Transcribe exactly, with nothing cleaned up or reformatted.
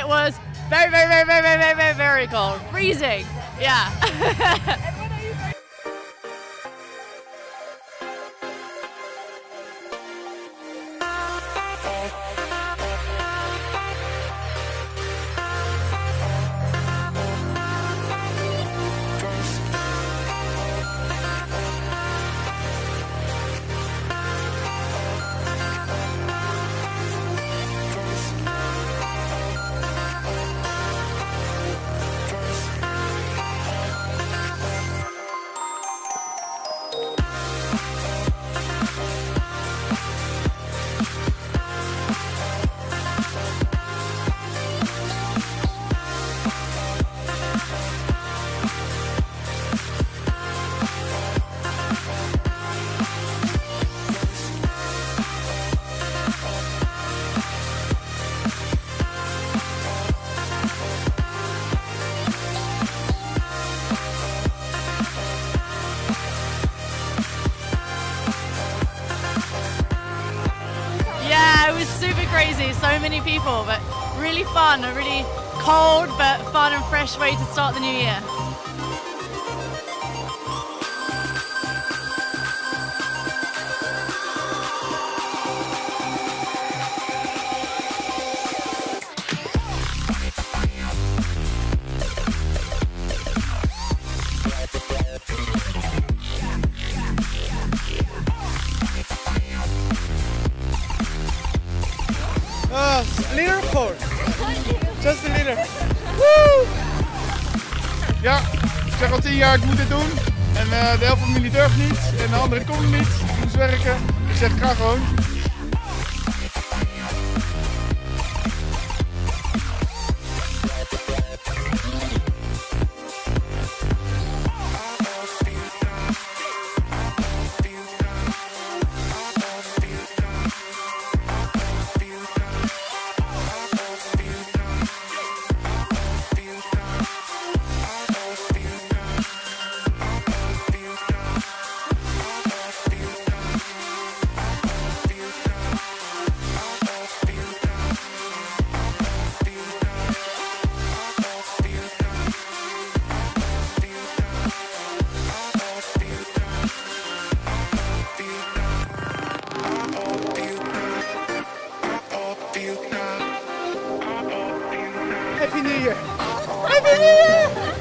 it was very, very, very, very, very, very, very, very cold. Freezing. Yeah. Yeah, it was super crazy, so many people, but really fun, a really cold but fun and fresh way to start the new year. Uh, little cold. Just a little. Woo! Ja, ik zeg al tien jaar, ik moet dit doen. En uh, de helft van de familie durft niet. En de anderen konden niet. Ik moest werken. Ik zeg, ik ga gewoon. Happy New Year! Happy New Year!